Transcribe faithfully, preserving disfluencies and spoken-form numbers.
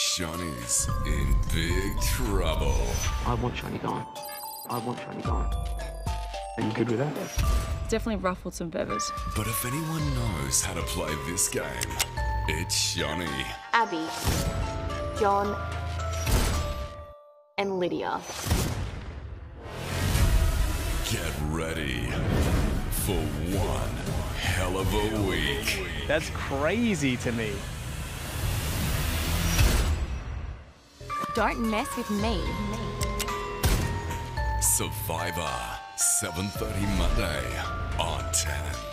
Shawnee's in big trouble. I want Shawnee gone. I want Shawnee gone. Are you good with that? Definitely ruffled some feathers. But if anyone knows how to play this game, it's Shawnee. Abby, John, and Lydia. Get ready for one hell of a week. That's crazy to me. Don't mess with me. Survivor, seven thirty Monday on ten.